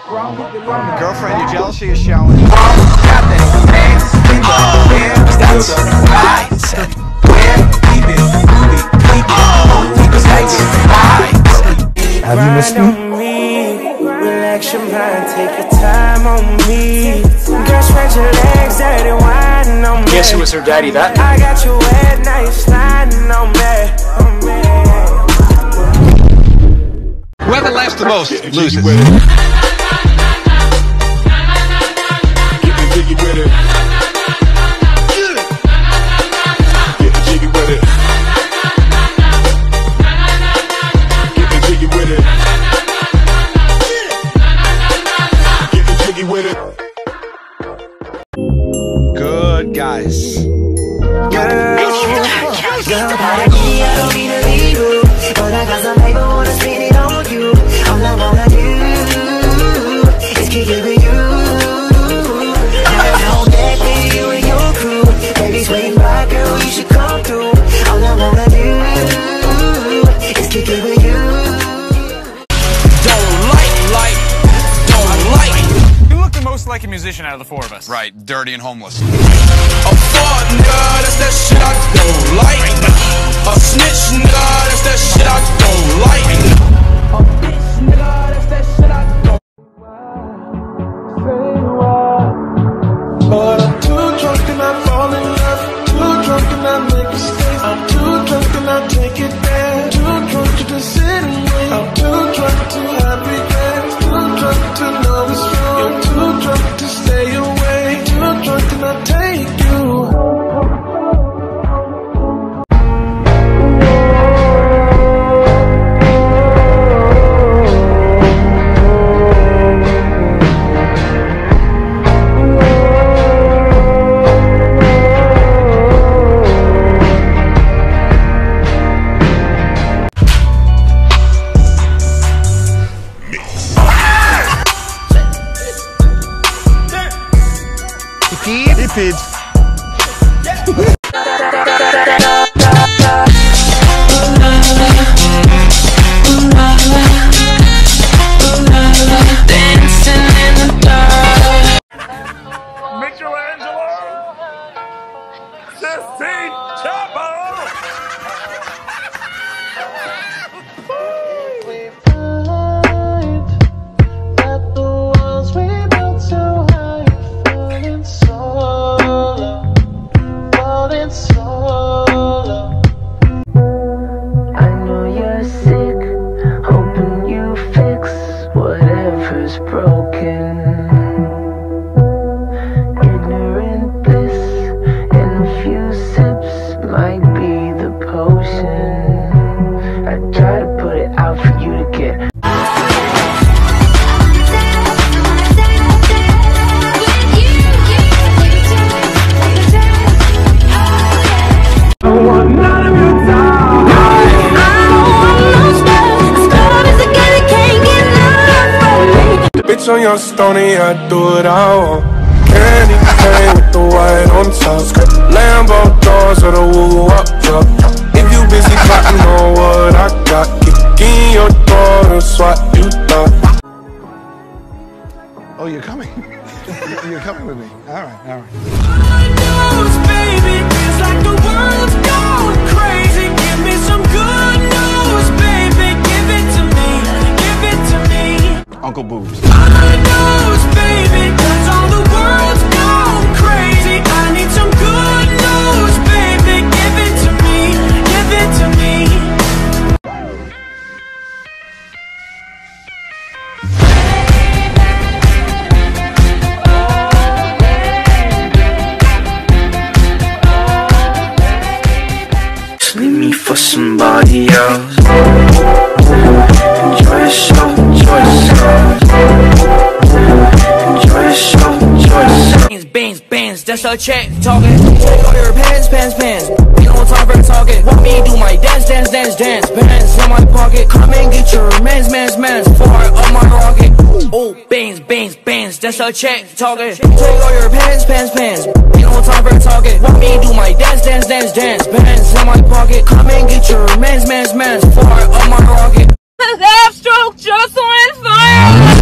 Girlfriend, your jealousy is showing. Have you missed me? Relax your mind, take your time on me. Girl, stretch your legs, dirty wine on me. Guess who was her daddy that? I got you wet, now you're sliding on me. Whoever laughs the most loses. Getting jiggy with it. Getting jiggy with it. Getting jiggy with it. Getting jiggy with it. Good guys. Girl, I don't mean to leave you, but I got some paper, wanna spend it on you. All I wanna do is kick it with you. All that for you and your crew. Baby, swing by, girl, you should come through. All I wanna do is kick it with you. Don't like. You look the most like a musician out of the four of us. Right, dirty and homeless. A fart, nigga, that's that shit I don't like. A snitch, nigga, that's that shit I don't like. A bitch, nigga, that's that shit I don't like. But I'm too drunk and I fall in love. Too drunk and I make mistakes. I'm too drunk and I take it there. Too drunk to just sit and wait. I'm too drunk to have regrets. Too drunk to know it's wrong. You're too drunk to stay away. Too drunk and I take you. He Michelangelo! Sistine Chapel! Broken, ignorant bliss, and a few sips might be the potion. I try to put it out for you to get. I want none of your time. I don't want no stuff. Stuff is a girl that can't get enough from me. Bitch on your stony, I do it all. Candy cane with the white on top. Lambo doors or the woo up drop. If you busy plotting on what I got, kick in your door and swat you thought. Oh, you're coming. You're coming with me. All right, all right. Baby, it's like the world's going crazy. Give me some good news, baby. Give it to me, give it to me. Uncle Boobs. Good news, baby, 'cause all the world's going crazy. I need some good news, baby. Give it to me, give it to me. Leave me for somebody else. Enjoy yourself, enjoy yourself. Enjoy yourself, enjoy yourself. Bands, that's a check talking. Take all your pants. Ain't no time for talking. Want me to do my dance. Bands in my pocket. Come and get your mans. Far up my rocket. Oh, bands, that's a check talking. Take all your pants. Ain't no time for talking. Want me to do my dance. Bands in my pocket. Come and get your mans. Far up my rocket. Half stroke just on fire.